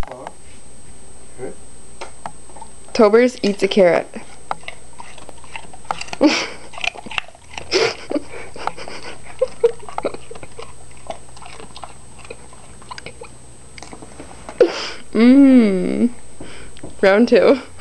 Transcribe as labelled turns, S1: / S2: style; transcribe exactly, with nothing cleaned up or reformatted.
S1: Okay.
S2: Tobers eats a carrot. Mmm. Round two.